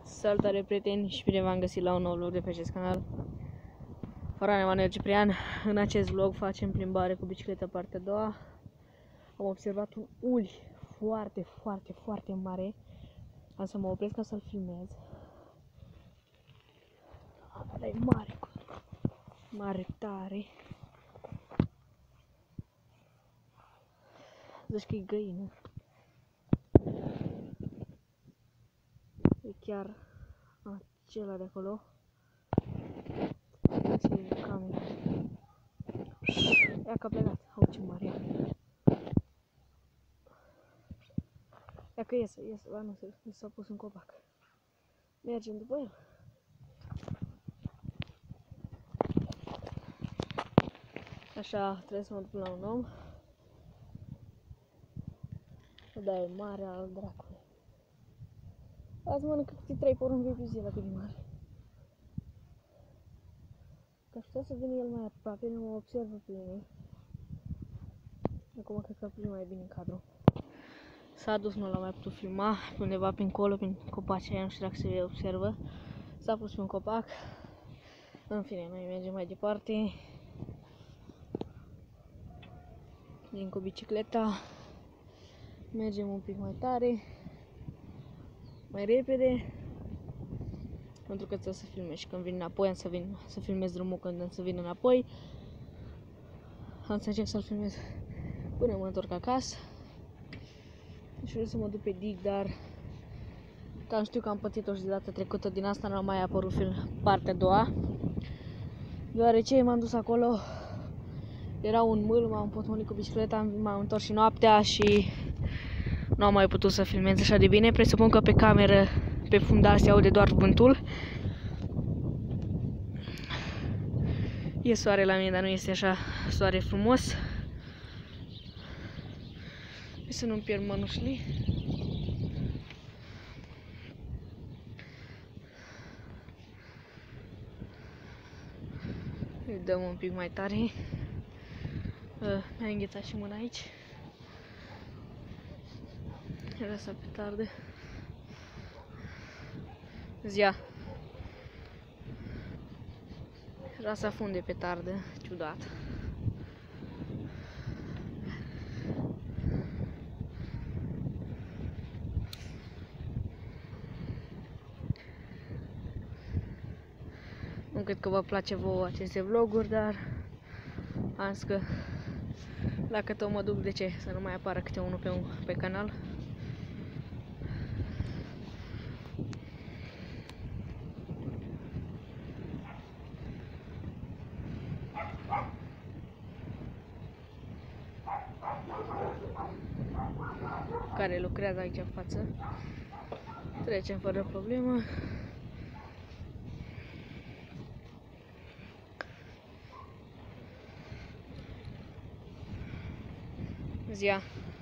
Salutare prieteni și bine v-am găsit la un nou vlog de pe acest canal. Foran Emanuel Ciprian. În acest vlog facem plimbare cu bicicleta partea a doua. Am observat un ul foarte mare. Am să mă opresc ca să-l filmez. Ăla e mare, mare tare. Zici că e găină. E chiar acela de acolo. Ce e camera. Ia că a plecat. Au, ce mare. Ia că iese. Ba nu, s-a pus în copac. Mergem după el. Așa, trebuie să mă duc la un om. Da, e mare al dracului. Azi mănâncă câte 3 porumbi pe zi la cât de mare. Că aș putea să vină el mai aproape, nu mă observă pe mine. Acum cred că ar fi mai bine în cadru. S-a dus, nu l-am mai putut filma, pe undeva prin colo, prin copacii aia, nu știu dacă se observă. S-a pus pe un copac. În fine, noi mergem mai departe. Vin cu bicicleta. Mergem un pic mai tare. Mai repede. Pentru că trebuie să filmez și când vin înapoi, am să filmez drumul când am să vin înapoi. Am să încerc să-l filmez până mă întorc acasă. Și vreau să mă duc pe dig, dar cam știu că am pățit-o și de data trecută, din asta n-a mai apărut partea a doua. Deoarece m-am dus acolo, era un mâl, m-am potmolit cu bicicleta, m-am întors și noaptea și nu am mai putut să filmez așa de bine. Presupun că pe cameră, pe fundal se aude doar vântul. E soare la mine, dar nu este așa soare frumos. Să nu-mi pierd mănușile. Îi dăm un pic mai tare. Mi-a înghețat și mâna aici. Era să petardă. Zia. Rasa funde petardă, ciudat. Nu cred că vă place vouă aceste vloguri, dar am zis că dacă tot mă duc, de ce să nu mai apară câte unul pe canal. Care lucrează aici în față. Trecem fără problemă. Zia.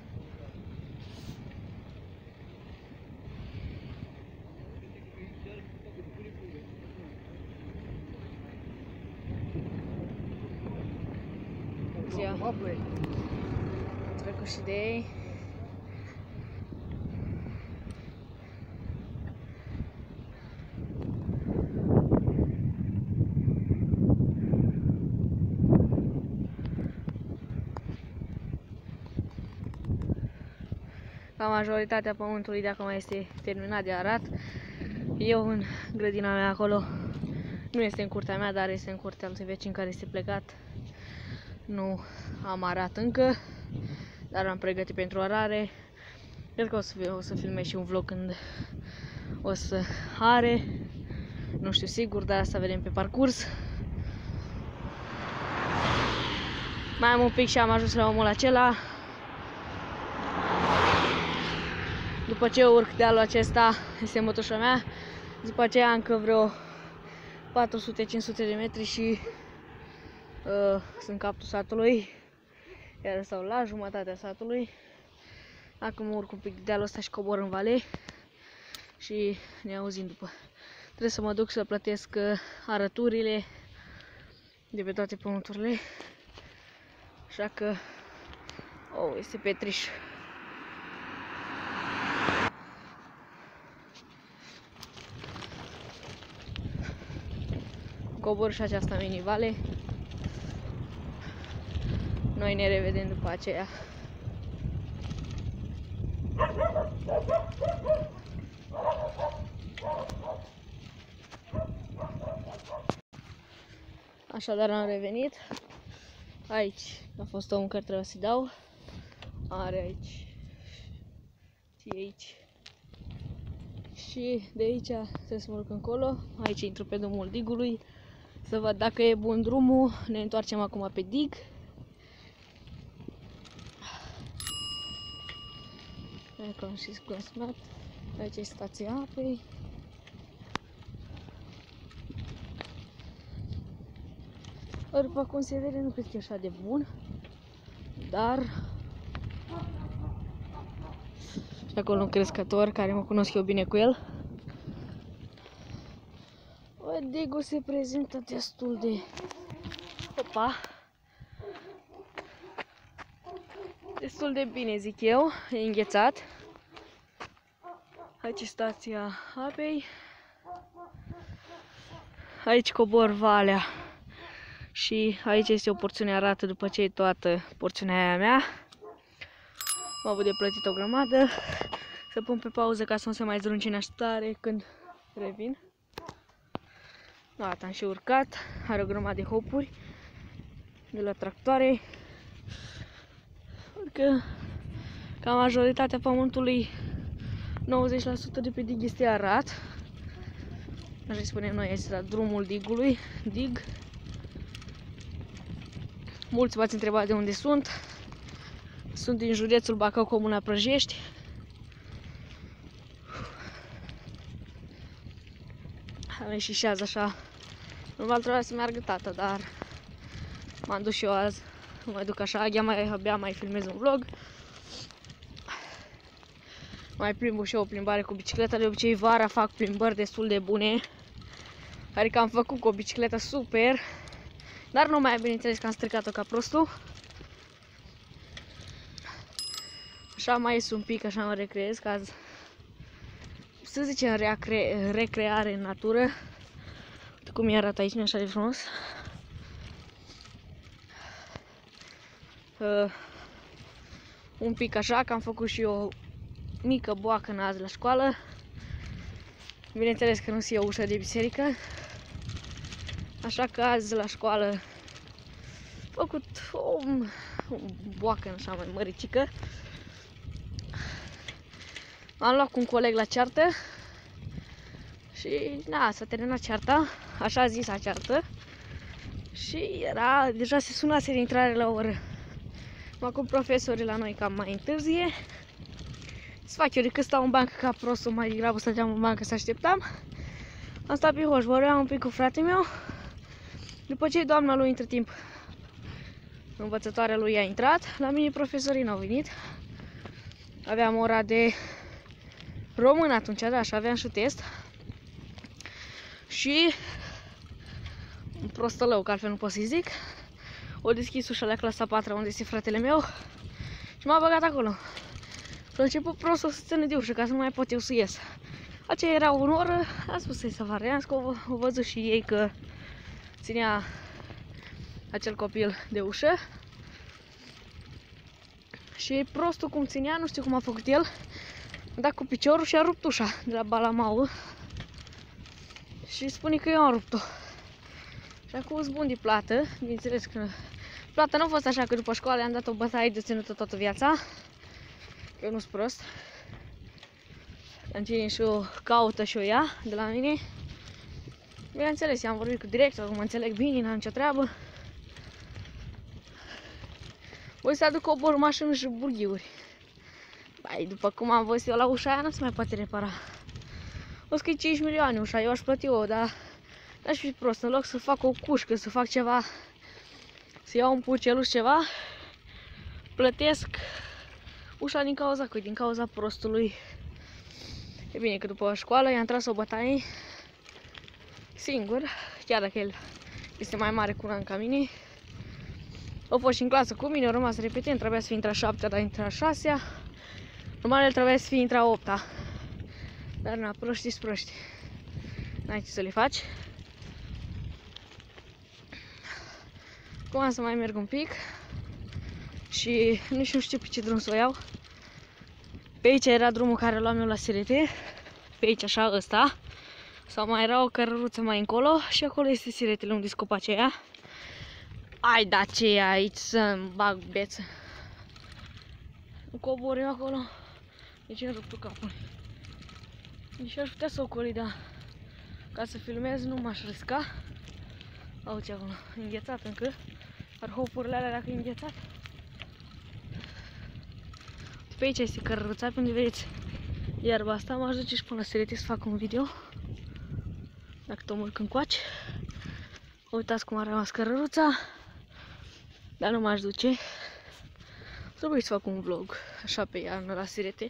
Zia. Trecut și de ei. La majoritatea pământului de acum este terminat de arat. Eu în grădina mea acolo, nu este în curtea mea, dar este în curtea altui vecin care este plecat. Nu am arat încă, dar am pregătit pentru arare. Cred că o să filmez și un vlog când o să are. Nu știu sigur, dar asta vedem pe parcurs. Mai am un pic și am ajuns la omul acela. După ce urc dealul acesta, este mătușa mea. După aceea încă vreo 400-500 de metri și sunt capul satului. Iar stau la jumătatea satului. Acum urc un pic dealul ăsta și cobor în vale. Și ne auzim după. Trebuie să mă duc să plătesc arăturile de pe toate pământurile. Așa că este petriș. cobor și această minivale. Noi ne revedem după aceea. Așadar am revenit. Aici a fost omul care trebuie să-i dau. Are aici și aici. Și de aici trebuie să mă duc încolo. Aici intru pe drumul digului. Să văd dacă e bun drumul. Ne întoarcem acum pe dig. Acolo și clasmat. Aici e stația apei. După cum se vede, nu cred că e așa de bun. Dar și acolo un crescător care mă cunosc eu bine cu el. Digul se prezintă destul de... Opa! Destul de bine, zic eu. E înghețat. Aici e stația apei. Aici cobor valea. Și aici este o porțiune arată după ce e toată porțiunea aia mea. Am avut de plătit o grămadă. Să pun pe pauză ca să nu se mai zdruncine tare când revin. Gata, am și urcat. Are o grămadă de hopuri de la tractoare. Că ca majoritatea pământului, 90% de pe dig este arat. Așa spunem noi, este la drumul digului. Dig. Mulți v-ați întrebat de unde sunt. Sunt din județul Bacău, comuna Prăjești. Am ieșit și azi așa. Normal trebuia să meargă tata, dar m-am dus și eu azi. Nu mai duc așa, abia mai filmez un vlog. Mai plimb și eu o plimbare cu bicicleta. De obicei vara fac plimbări destul de bune. Adică am făcut cu o bicicletă super. Dar nu mai, bineînțeles că am stricat-o ca prostul. Așa mai ies un pic, așa mă recreez, ca să zicem recreare în natură. Uite cum mi arată aici, nu așa de frumos. Un pic așa, că am făcut și o mică boacă azi la școală. Bineînțeles că nu se ia ușa de biserică. Așa că azi la școală am făcut o boacă așa mai măricică. Am luat cu un coleg la ceartă și na, s-a terminat cearta, așa zisa ceartă. Și era, deja se sunase de intrare la oră. Acum profesorii la noi cam mai întârzie. Să fac eu decât stau în bancă ca prostul, mai degrabă stăteam în bancă să așteptam. Am stat pe hoș, vorbeam un pic cu fratele meu. După ce doamna lui între timp, învățătoarea lui a intrat, la mine profesorii n-au venit. Aveam ora de român atunci, da, și aveam și test. Și un prostălău, că altfel nu pot să-i zic, o deschis ușa la clasa 4 unde este fratele meu și m-a băgat acolo. Și a început prostul să țină de ușă ca să nu mai pot eu să ies. Aceea era o oră, am spus să-i să variansc, o văzut și ei că ținea acel copil de ușă. Și prostul cum ținea, nu știu cum a făcut el, a dat cu piciorul și a rupt ușa de la balamau. Și spune că eu am rupt-o. Și acum îți bun de plată, bineînțeles că plata nu a fost așa că după școală am dat o bătaie de ținută toată viața. Că eu nu-s prost. Am ținut și o caută și o ia de la mine. Bineînțeles, i-am vorbit cu directorul, mă înțeleg bine, n-am nicio treabă. Voi să aduc cobor, mașină și burghiuri. Bai, după cum am văzut eu la ușa aia, nu se mai poate repara. O scrie 5 milioane ușa, eu aș plăti o, dar n-aș fi prost. În loc să fac o cușcă, să fac ceva, să iau un puceluș ceva, plătesc ușa din cauza cui? Din cauza prostului. E bine că după școală i-am tras o bătaie singur, chiar dacă el este mai mare cu un an ca mine. A fost și în clasă cu mine, a rămas repetent, trebuia să fie intra 7-a, dar intra 6-a. Normal el trebuia să fie intra 8-a. Dar na, proști-s proști. N-ai ce să le faci. Acum să mai merg un pic și nu știu pe ce drum să o iau. Pe aici era drumul care luam eu la Sirete, pe aici așa, ăsta. Sau mai era o cărăruță mai încolo și acolo este Siretele, unde sunt copacii aia. Ai, da, ce e aici să-mi bag beță. Cobor eu acolo. De ce nu rup capul? Deci aș putea să ocoli, dar ca să filmez nu m-aș risca. Auzi acolo, înghețat încă. Ar hopurile alea dacă e înghețat. Pe aici este cărăruța, pe unde vedeți iarba asta. M-aș duce și până la Sirete să fac un video. Dacă tot mă urc încoace. Uitați cum a rămas cărăruța. Dar nu m-aș duce. Trebuie să fac un vlog așa pe iarnă la Sirete.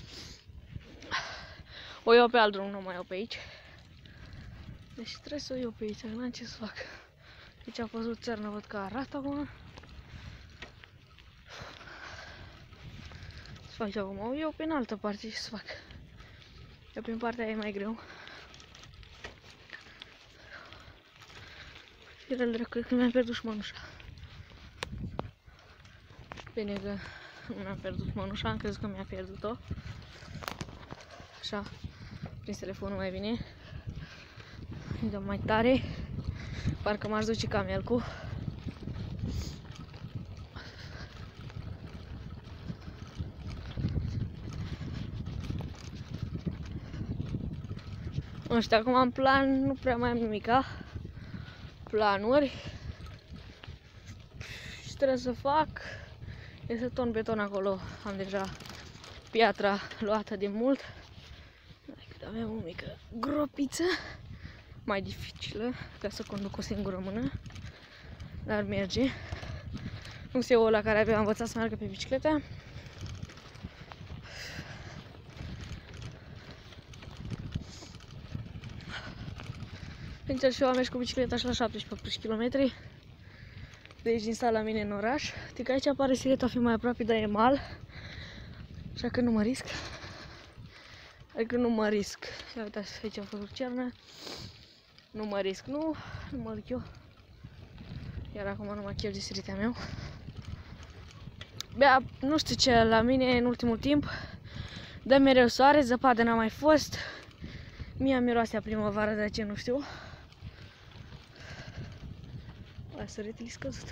O iau pe alt drum, nu mai iau pe aici. Deci trebuie să o iau pe aici, n-am ce să fac. Deci a fost o țărnă, văd că arată acum. Să fac și acum, o iau pe în altă parte, ce să fac. Eu prin partea aia e mai greu. Firele drept, cred că mi-am pierdut și mănușa. Bine că nu mi-am pierdut mănușa, am crezut că mi-a pierdut-o. Așa, prins telefonul mai bine. Îi dăm mai tare. Parcă m-aș duce camelul. Nu știu, acum am plan, nu prea mai am nimica. Planuri. Și trebuie să fac. Este ton beton acolo. Am deja piatra luată de mult. Avem o mică gropiță. Mai dificilă, ca să conduc o singură mână. Dar merge. Nu se ăla care abia am învățat să meargă pe bicicletă. Încerc și eu a mers cu bicicleta așa la 17 km. De aici din sat la mine în oraș. Adică aici apare Sireta a fi mai aproape, dar e mal. Așa că nu mă risc. Adică nu mă risc. Ia uitați, aici a fost o cearnă. Nu mă risc, nu mă duc eu. Iar acum nu mă chef de Siretea meu. Bea, nu știu ce, la mine în ultimul timp dă mereu soare, zăpadă n-a mai fost. Mie miroase a primăvară, de ce nu știu. Aia săretele scăzut.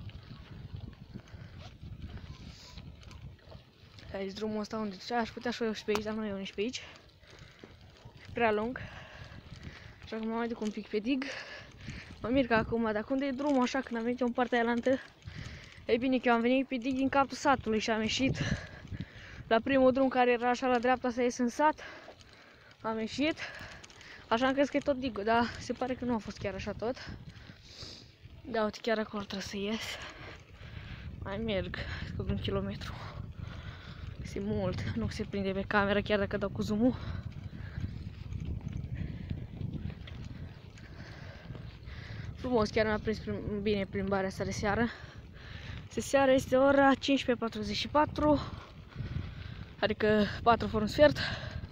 Aici drumul ăsta unde aș putea să o iau și pe aici, dar nu o iau nici pe aici. E prea lung. Așa că mă mai duc un pic pe dig. Mă mir că acum, dacă unde e drumul așa, când am venit eu în partea aia lantă. Ei bine, că eu am venit pe dig din capul satului și am ieșit la primul drum care era așa la dreapta să ies în sat. Am ieșit. Așa am crezut că e tot digul, dar se pare că nu a fost chiar așa tot. Da, uite, chiar acolo trebuie să ies. Mai merg, că un kilometru. Este mult, nu se prinde pe cameră chiar dacă dau cu zoom-ul. Frumos, chiar mi-a prins bine plimbarea asta de seară. Seara este ora 15:44, adică 4 fără un sfert.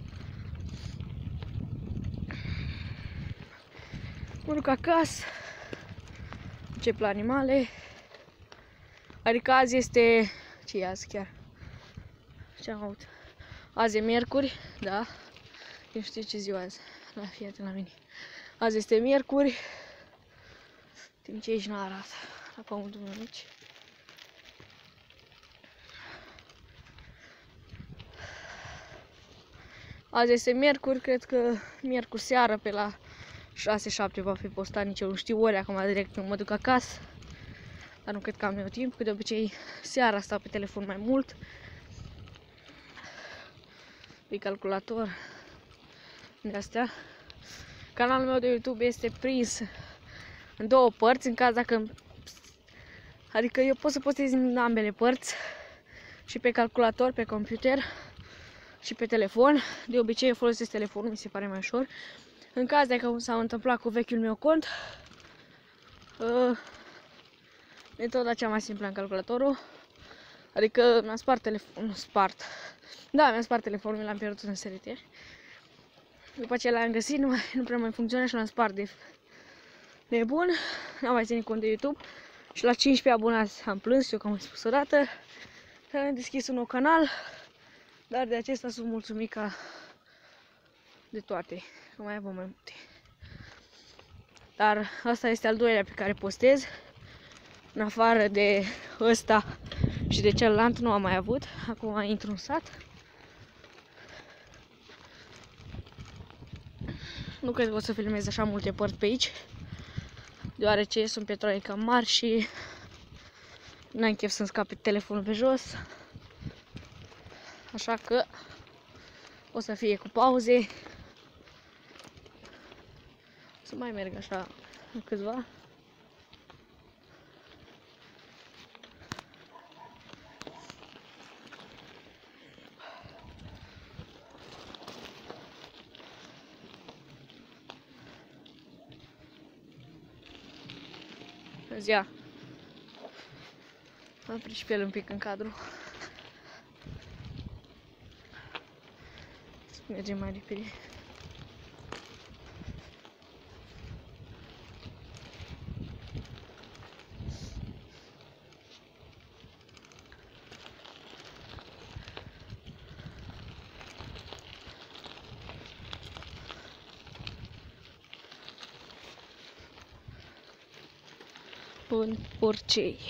Mă duc acasă, încep la animale. Adică azi este... ce e azi chiar? Ce am avut? Azi e miercuri, da? Nu știu ce ziua azi. La fiate la mine. Azi este miercuri. Timp ce aici nu arată. La pământul meu mici. Azi este miercuri, cred că miercuri seară pe la 6-7 va fi postat, nici eu nu știu ori acum direct când mă duc acasă. Dar nu cred că am eu timp, că de obicei seara stau pe telefon mai mult. Pe calculator. De astea. Canalul meu de YouTube este prins în două părți, în caz dacă... Adică eu pot să postez în ambele părți. Și pe calculator, pe computer și pe telefon. De obicei eu folosesc telefonul, mi se pare mai ușor. În caz dacă s-a întâmplat cu vechiul meu cont, metoda cea mai simplă în calculatorul. Adică mi-am spart telefonul, Da, mi-am spart telefonul, mi l-am pierdut în Sirete. După ce l-am găsit, nu prea mai funcționa și l-am spart de nebun. N-am mai ținut cont de YouTube. Și la 15 abonați am plâns, eu că am mai spus o dată. Am deschis un nou canal, dar de acesta sunt mulțumit ca de toate, că mai avem mai multe. Dar asta este al doilea pe care postez. În afară de ăsta și de celălalt nu am mai avut. Acum intru în sat. Nu cred că o să filmez așa multe părți pe aici, deoarece sunt pietroane cam mari și n-am chef să-mi scape telefonul pe jos. Așa că o să fie cu pauze. O să mai merg așa câțiva. Zia. Am prins pe el un pic în cadru. Mergem mai repede. În Porcei.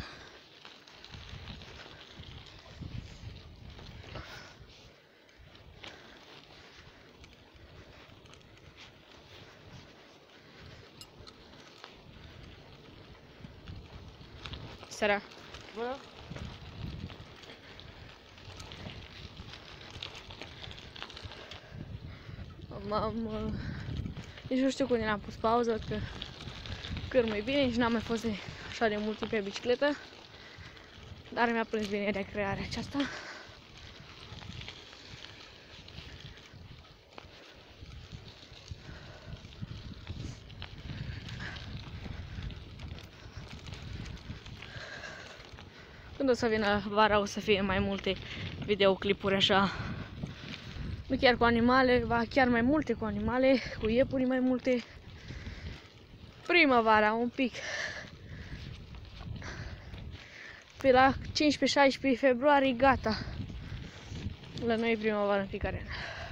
Seara. Bună. Nici nu știu când am pus pauză, că cât mai bine și n-am mai fost așa de mult timp pe bicicletă. Dar mi-a plâns bine recrearea aceasta. Când o să vină vara, o să fie mai multe videoclipuri așa. Nu chiar cu animale, va chiar mai multe cu animale, cu iepuri mai multe. Primăvara, un pic. Pe la 15-16 februarie, gata. La noi e primăvară în fiecare an.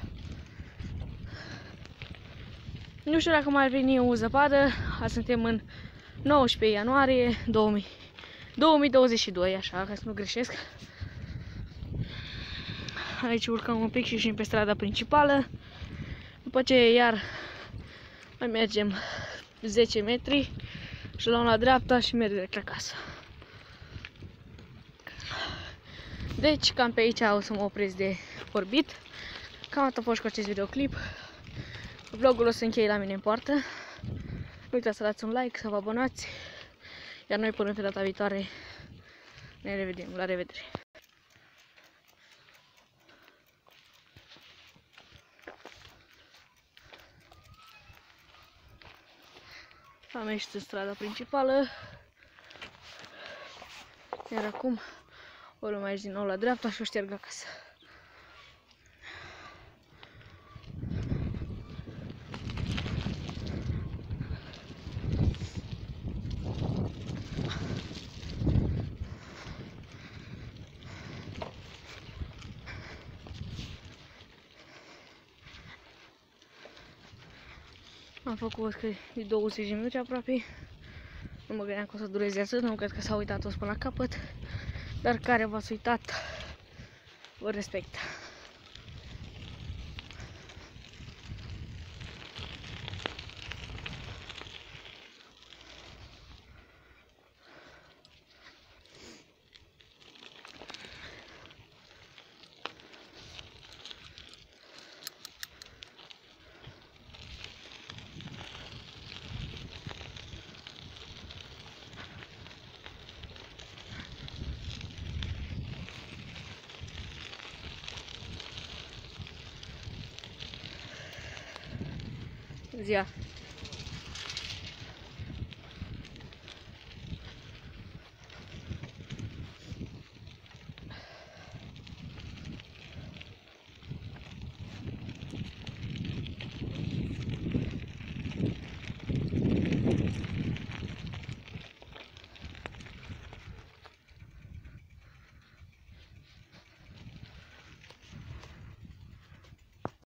Nu știu dacă mai veni o zăpadă. Azi suntem în 19 ianuarie 2022, așa, ca să nu greșesc. Aici urcăm un pic și ieșim pe strada principală. După ce iar mai mergem 10 metri și luăm la dreapta și mergem direct acasă. Deci, cam pe aici o să mă opresc de vorbit. Cam atât a fost cu acest videoclip. Vlogul o să încheie la mine în poartă. Nu uitați să dați un like, să vă abonați. Iar noi până pe data viitoare ne revedem. La revedere! Am ieșit în strada principală. Iar acum o luăm aici din nou la dreapta și o șterg acasă. Am făcut de 20 de minute aproape. Nu mă gândeam că o să dureze atât, nu cred că s-a uitat toți până la capăt. Dar care v-ați uitat, vă respect. Zia.